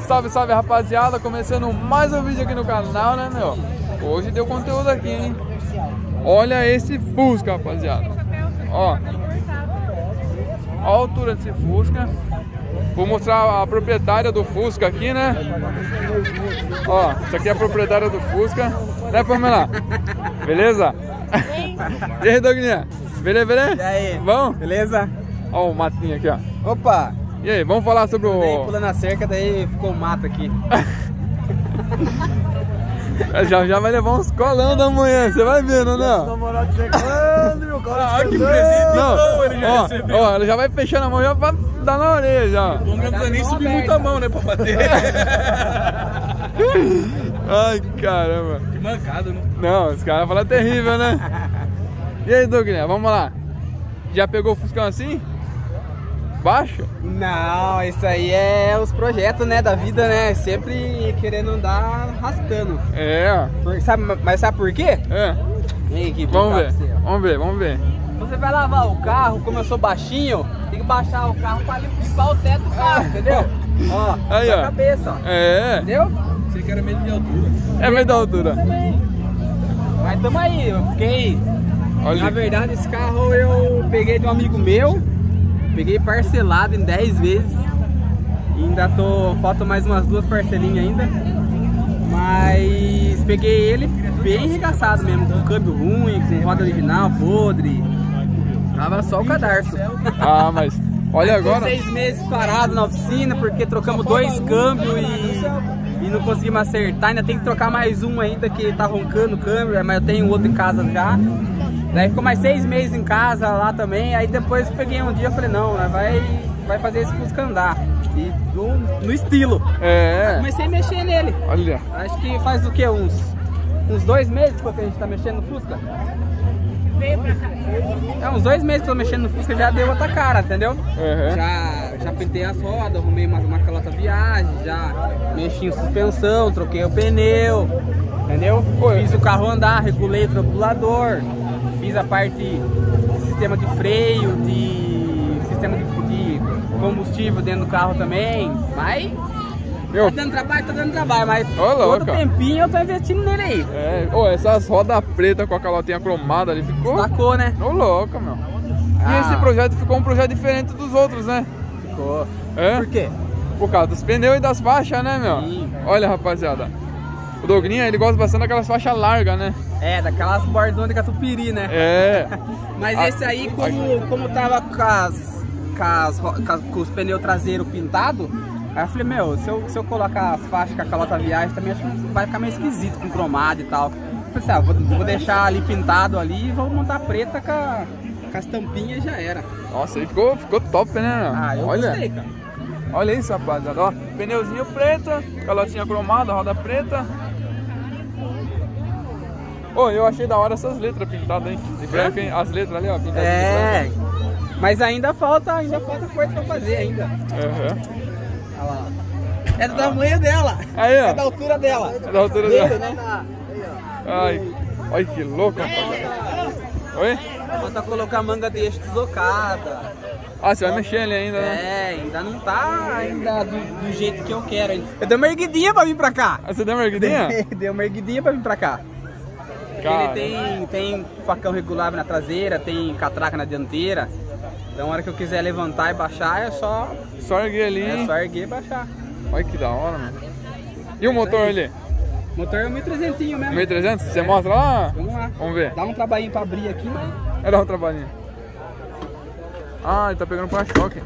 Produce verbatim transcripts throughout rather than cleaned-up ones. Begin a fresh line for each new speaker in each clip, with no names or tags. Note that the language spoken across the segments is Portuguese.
Salve, salve, rapaziada, começando mais um vídeo aqui no canal, né, meu? Hoje deu conteúdo aqui, hein? Olha esse Fusca, rapaziada. Ó, a altura desse Fusca. Vou mostrar a proprietária do Fusca aqui, né? Ó, isso aqui é a proprietária do Fusca. Né, Pamela? Beleza? E aí, Douglinha? Beleza, beleza?
E aí?
Bom?
Beleza?
Ó o matinho aqui, ó.
Opa!
E aí, vamos falar sobre o...
Pulei, pulando a cerca, daí ficou um mato aqui.
já, já vai levar uns colão da manhã, você vai vendo, né?
Meu namorado chegando, meu cara.
Ah, que presente não, ele já ó, recebeu. Ó, ele já vai fechando a mão já pra dar na orelha já.
Não precisa nem subir muita mão, né, pra bater.
Ai, caramba.
Que mancada, né?
Não, os caras falam terrível, né? E aí, Douglas, vamos lá. Já pegou o Fuscão assim? Baixo?
Não, isso aí é os projetos, né, da vida, né? Sempre querendo andar arrastando.
É.
Por, sabe, mas sabe por quê?
É.
Vem aqui,
Vamos ver,
você,
vamos ver, vamos ver.
Você vai lavar o carro, como eu sou baixinho, tem que baixar o carro pra limpar o teto do carro, entendeu? Ó,
aí,
ó.
ó.
Cabeça, ó.
É.
Entendeu?
Você que era meio de altura.
É meio da altura.
Mas tamo aí, eu fiquei...
Olha.
Na verdade, esse carro eu peguei de um amigo meu, peguei parcelado em dez vezes. E ainda tô, faltam mais umas duas parcelinhas ainda. Mas peguei ele bem arregaçado mesmo, com câmbio ruim, com roda original, podre. Tava só o cadarço.
Ah, mas olha agora.
Seis meses parado na oficina porque trocamos dois câmbios e, e não conseguimos acertar. Ainda tem que trocar mais um ainda que tá roncando o câmbio, mas eu tenho outro em casa já. Daí ficou mais seis meses em casa lá também. Aí depois peguei um dia e falei, não, né, vai, vai fazer esse Fusca andar. E do, no estilo.
É.
Aí comecei a mexer nele.
Olha.
Acho que faz o que? Uns, uns dois meses que a gente tá mexendo no Fusca? Veio pra cá. É, uns dois meses que eu tô mexendo no Fusca já deu outra cara, entendeu?
Uhum.
Já, já pintei as rodas, arrumei uma, uma calota viagem, já mexi em suspensão, troquei o pneu, entendeu?
Oi.
Fiz o carro andar, regulei o turbulador, fiz a parte de sistema de freio, de sistema de, de combustível dentro do carro também, mas...
Meu.
Tá dando trabalho, tá dando trabalho, mas
Ô, louca.
todo tempinho eu tô investindo nele aí.
É. Ô, essas rodas pretas com a calotinha cromada ali ficou...
Sacou, né?
Ô, louca, meu.
Ah.
E esse projeto ficou um projeto diferente dos outros, né?
Ficou.
É?
Por quê?
Por causa dos pneus e das faixas, né, meu?
Sim.
Olha, rapaziada. O Douglinha, ele gosta bastante daquelas faixas largas, né?
É, daquelas bordonas de catupiry, né?
É.
Mas
Ah,
esse aí, como, como tava com, as, com, as, com, as, com os pneus traseiros pintados, aí eu falei, meu, se eu, se eu colocar as faixas com a calota viagem também, acho que vai ficar meio esquisito com cromado e tal. Eu falei assim, ah, vou, vou deixar ali pintado ali e vou montar preta com, a, com as tampinhas e já era.
Nossa, aí ficou, ficou top, né, meu?
Ah, eu
Olha.
gostei, cara.
Olha isso, rapaziada. Ó, pneuzinho preto, calotinha cromada, roda preta. Ô, eu achei da hora essas letras pintadas, hein? De branco, hein? As letras ali, ó, pintadas
É,
de branco.
mas ainda falta, ainda falta coisa pra fazer ainda.
Uhum.
Olha lá. É do tamanho dela.
Aí, ó.
É da altura dela.
É da altura
Dele,
dela.
né?
Ai, olha que louco, rapaziada. Oi?
Falta colocar manga de eixo deslocada.
Ah, você vai mexer ele ainda, né?
É, ainda não tá ainda do, do jeito que eu quero ainda. Eu dei uma erguidinha pra vir pra cá.
Ah, você deu uma erguidinha?
Dei, dei uma erguidinha pra vir pra cá.
Cara.
Ele tem, tem facão regulável na traseira, tem catraca na dianteira. Então, na hora que eu quiser levantar e baixar, é só,
Só erguer ali.
é só erguer e baixar.
Olha que da hora, mano. E o motor ali?
O motor é um mil e trezentos mesmo.
mil e trezentos? Você mostra lá?
Vamos lá.
Vamos ver.
Dá um trabalhinho pra abrir aqui, mas...
É dar um trabalhinho. Ah, ele tá pegando para-choque.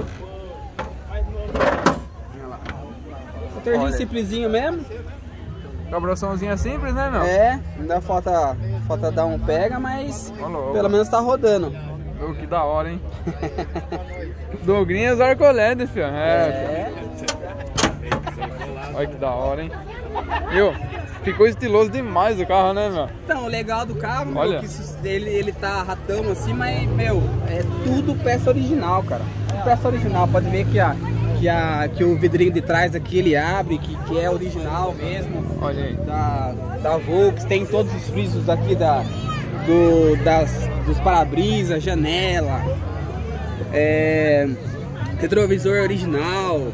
Motorzinho
Olha.
simplesinho mesmo.
Cabraçãozinha simples, né, meu?
É, ainda falta, falta dar um pega, mas
Ô, louco.
pelo menos tá rodando.
Oh, que da hora, hein? Douglinhas Arcoled, filho. É,
É.
filho. Olha que da hora, hein? Viu? Ficou estiloso demais o carro, né, meu?
Então, o legal do carro,
Olha.
meu, que isso- ele, ele tá ratão assim, mas, meu, é tudo peça original, cara. Tudo peça original. Pode ver que, a, que, a, que o vidrinho de trás aqui ele abre, que, que é original mesmo.
Olha aí.
Da, da Volks, tem todos os frisos aqui da, do, das, dos para-brisa, janela, é, retrovisor original.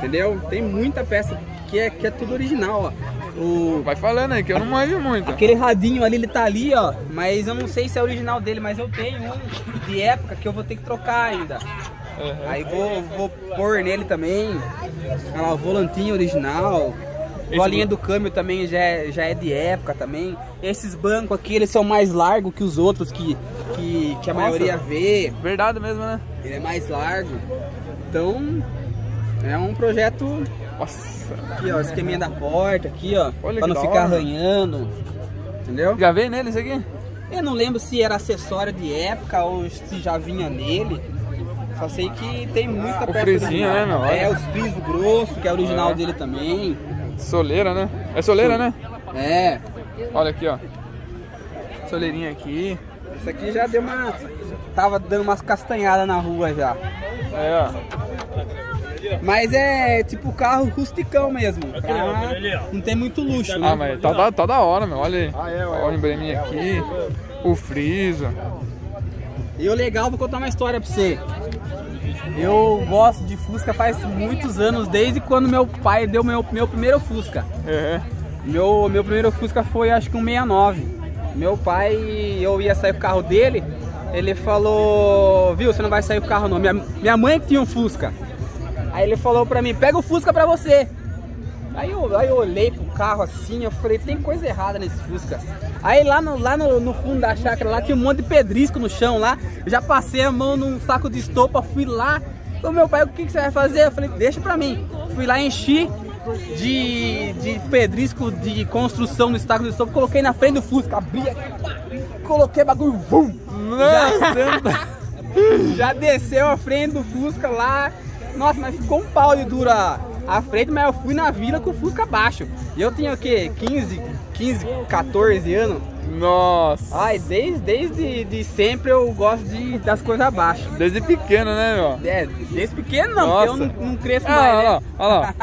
entendeu? Tem muita peça que é, que é tudo original, ó. O...
Vai falando aí, que eu não manjo muito.
Aquele radinho ali, ele tá ali, ó, mas eu não sei se é original dele, mas eu tenho um de época que eu vou ter que trocar ainda. Uhum. Aí vou, vou pôr nele também. Olha lá, o volantinho original. A linha do câmbio também já é, já é de época também. Esses bancos aqui, eles são mais largos que os outros que, que, que a Nossa, maioria vê.
Verdade mesmo, né?
Ele é mais largo. Então, é um projeto...
Nossa.
Aqui, ó, esqueminha da porta, aqui, ó.
Olha,
pra não ficar arranhando. Entendeu?
Já veio neles aqui?
Eu não lembro se era acessório de época ou se já vinha nele. Só sei que tem muita
o
peça
frisinho,
original.
né, meu?
É, os frisos grossos, que é original
é.
dele também.
Soleira, né? É soleira, né?
É.
Olha aqui, ó. Soleirinha aqui.
Isso aqui já deu uma... Tava dando umas castanhadas na rua já.
É, ó.
Mas é tipo carro rusticão mesmo. Pra... Não tem muito luxo, né?
Ah, mas tá da, tá da hora, meu. Olha aí. Olha o embleminha aqui. O friso.
E o legal, vou contar uma história pra você. Eu gosto de Fusca faz muitos anos, desde quando meu pai deu meu, meu primeiro Fusca.
Uhum.
Meu, meu primeiro Fusca foi acho que um sessenta e nove. Meu pai, eu ia sair com o carro dele, ele falou, viu, você não vai sair com o carro não. Minha, minha mãe que tinha um Fusca. Aí ele falou pra mim, pega o Fusca pra você. Aí eu, aí eu olhei pro carro assim, eu falei, tem coisa errada nesse Fusca. Aí lá no, lá no, no fundo da chácara, lá tinha um monte de pedrisco no chão lá. Eu já passei a mão num saco de estopa, fui lá. O meu pai, o que, que você vai fazer? Eu falei, deixa pra mim. Fui lá, enchi de, de pedrisco de construção no saco de estopa, coloquei na frente do Fusca, abri aqui, coloquei bagulho, vum! Já, já desceu a frente do Fusca lá. Nossa, mas ficou um pau de dura a frente, mas eu fui na vila com o Fusca baixo. E eu tinha o quê? quinze, quinze, quatorze anos?
Nossa!
Ai, desde, desde de sempre eu gosto de, das coisas abaixo.
Desde pequeno, né, meu?
É, desde pequeno não,
Nossa.
porque eu não, não cresço
ah,
mais,
olha
né?
lá, olha lá.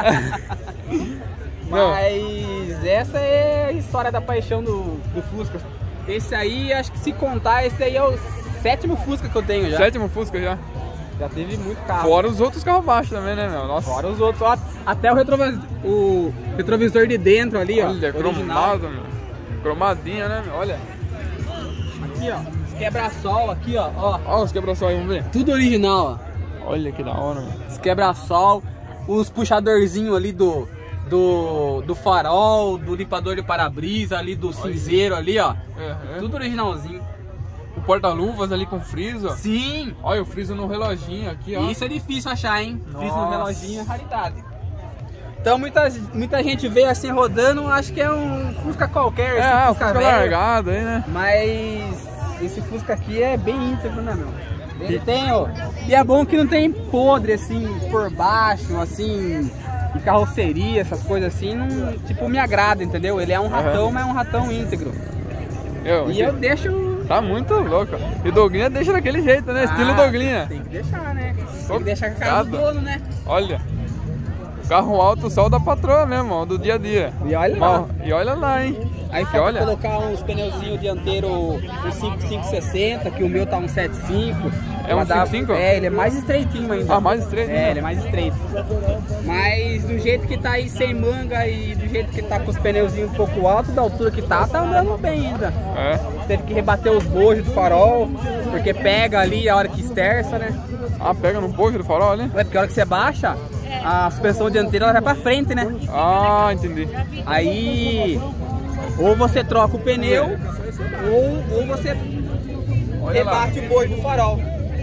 Mas essa é a história da paixão do, do Fusca. Esse aí, acho que se contar, esse aí é o sétimo Fusca que eu tenho já.
Sétimo Fusca já?
Já teve muito carro.
Fora os outros carros baixos também, né, meu? Nossa.
Fora os outros, ó, até o retrovisor, o retrovisor de dentro ali, ó.
Olha, cromado, meu. Cromadinha, né, meu? Olha.
Aqui, ó. Quebra-sol aqui, ó. ó.
Olha os quebra-sol aí, vamos ver.
Tudo original, ó.
Olha que da hora, mano.
Os quebra-sol, os puxadorzinhos ali do, do, do farol, do limpador de para-brisa ali, do cinzeiro ali, ó.
Uhum.
Tudo originalzinho.
O porta-luvas ali com friso.
Sim.
Olha o friso no reloginho aqui, ó.
Isso é difícil achar, hein?
Nossa.
Friso no reloginho é raridade. Então muita, muita gente vê assim rodando, acho que é um Fusca qualquer.
É,
esse
ah,
Fusca
Fusca
velho.
largado aí, né?
Mas esse Fusca aqui é bem íntegro, né, meu? Ele tem, ó. E é bom que não tem podre assim por baixo, assim, de carroceria, essas coisas assim, não, tipo, me agrada, entendeu? Ele é um ratão, uhum. mas é um ratão íntegro.
Eu,
e
esse...
eu deixo.
Tá muito louco. E Douglinha deixa daquele jeito, né? Ah, estilo Douglinha.
Tem que deixar, né? Tem
Socado.
que deixar com a cara do dono, né?
Olha. Carro alto só o da patroa mesmo, ó, do dia a dia.
E olha lá.
E olha lá, hein?
Aí foi olha. Colocar uns pneuzinhos dianteiros, um cinco cinco sessenta, que o meu tá um sete cinco.
É um cinco cinco?
É, ele é mais estreitinho ainda.
Ah, mais estreito?
É,
né?
ele é mais estreito. Mas do jeito que tá aí sem manga e do jeito que tá com os pneuzinhos um pouco altos, da altura que tá, tá andando bem ainda.
É.
Teve que rebater os bojos do farol, porque pega ali a hora que esterça, né?
Ah, pega no bojo do farol ali?
É porque a hora que você baixa, a suspensão dianteira ela vai pra frente, né?
Ah, entendi.
Aí, ou você troca o pneu, ou, ou você
olha
rebate lá. O bojo do farol.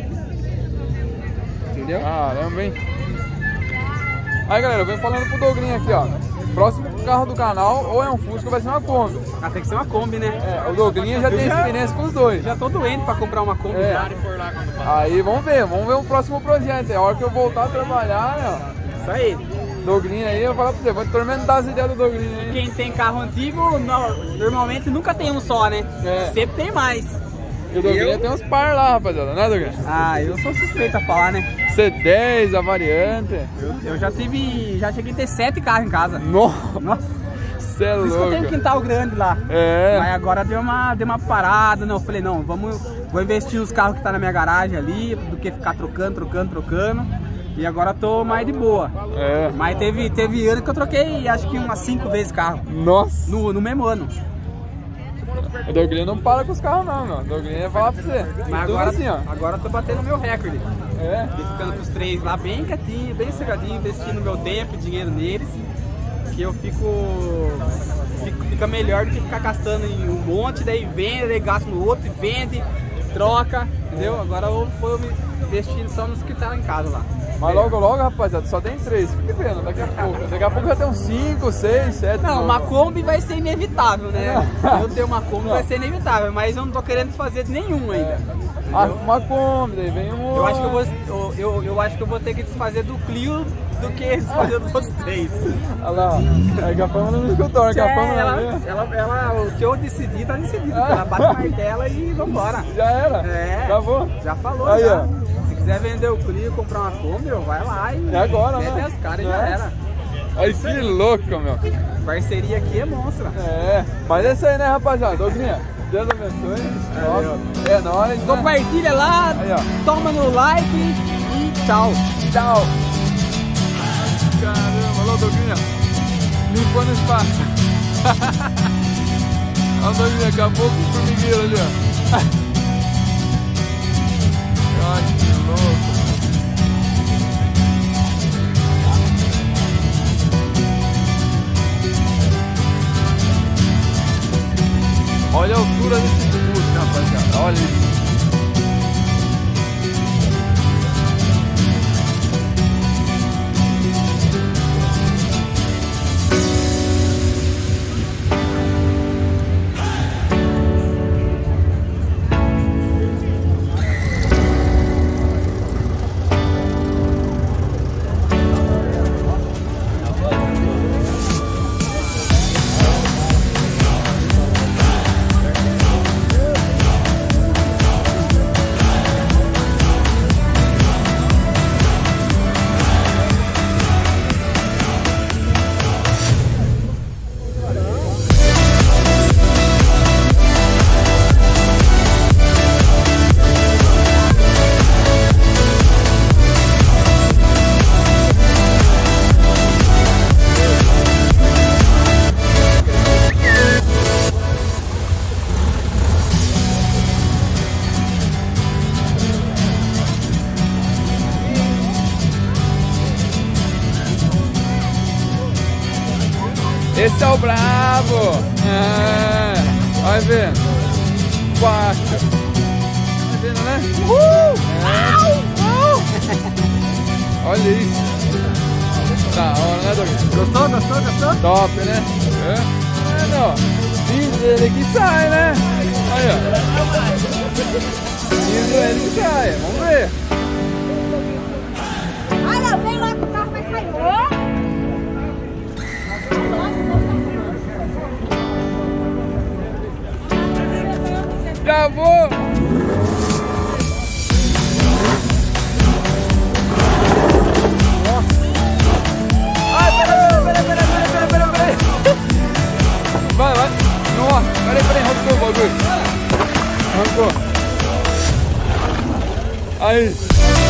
Entendeu?
Caramba, hein? Aí, galera, eu venho falando pro Douglinha aqui, ó. Próximo carro do canal, ou é um Fusca ou vai ser uma Kombi.
Ah, tem que ser uma Kombi, né?
É, o Douglinha já eu tem já, experiência com os dois.
Já tô doente pra comprar uma Kombi.
É.
Já.
Aí, vamos ver, vamos ver o próximo projeto. É a hora que eu voltar a trabalhar, né?
Isso aí.
Douglinha aí, eu vou falar pra você, vou atormentar as ideias do Douglinha aí.
Quem tem carro antigo, normalmente nunca tem um só, né?
É.
Sempre tem mais.
E o Douglinha eu... tem uns par lá, rapaziada, né, Douglinha?
Ah, eu sou suspeito a falar, né?
C dez, a variante.
Eu, eu já tive, já cheguei a ter sete carros em casa.
Nossa!
Nossa.
Cê é
Por isso
louco.
que eu tenho um quintal grande lá.
É.
Aí agora deu uma, deu uma parada, não. Eu falei, não, vamos, vou investir nos carros que tá na minha garagem ali, do que ficar trocando, trocando, trocando. E agora tô mais de boa.
É.
Mas teve, teve ano que eu troquei acho que umas cinco vezes carro.
Nossa.
No, no mesmo ano.
O Douglinha não para com os carros não, meu. O Douglinha ia falar pra você.
Mas
Tudo
agora,
assim, ó.
agora eu tô batendo meu recorde.
É.
E ficando com os três lá bem quietinho, bem cegadinho, investindo meu tempo e dinheiro neles. Que eu fico, fico. Fica melhor do que ficar gastando em um monte, daí vende, daí gasta no outro, e vende, troca, entendeu? Agora eu vou me investindo só nos que tá em casa lá.
Mas logo, logo, rapaziada, só tem três. Fique vendo, daqui a pouco. Daqui a pouco já tem uns cinco, seis, sete.
Não,
novo.
uma Kombi vai ser inevitável, né? Eu ter uma Kombi vai ser inevitável, mas eu não tô querendo fazer nenhum ainda.
Ah, uma Kombi, daí vem um.
Eu acho que eu vou, eu, eu, eu acho que eu vou ter que desfazer do Clio do que desfazer dos outros três.
Olha lá, ó. Aí a Fama não me escutou, a
É,
Fama
ela,
não.
ela, ela, o que eu decidi, tá decidido. Ela bate o martelo e vambora.
Já era?
É.
Acabou?
Já falou,
Aí,
já.
ó.
Se quiser vender o Clio e comprar uma Kombi, vai lá e
É agora,
mete
né?
as caras e
É.
já era.
Olha que louco, meu.
Parceria aqui é monstra.
É, mas é isso aí, né, rapaziada? Douglinha, Deus abençoe.
Valeu.
É nóis. Né?
Compartilha lá,
Aí, ó.
toma no like e tchau.
Tchau. Caramba, olha o Douglinha. Limpando o espaço. Olha o Douglinha, acabou com o formigueiro ali, ó. Ai, que louco. Olha a altura desse Fusca, rapaziada. Olha isso. Esse é o brabo! É, vai ver. Quatro. Vai vendo, né? Uhul! É. Olha isso. Da hora, né, Douglas?
Gostou, gostou, gostou?
Top, né? É, é não. Diz ele que sai, né? Aí, ó. Diz ele que sai. Vamos ver.
Olha, vem lá que o carro vai sair. Ó.
Já vou! Ai, pera, pera, pera, pera, pera, pera, pera. Vai, vai. Nossa, peraí, peraí, arrancou o bagulho. Arrancou. Aí.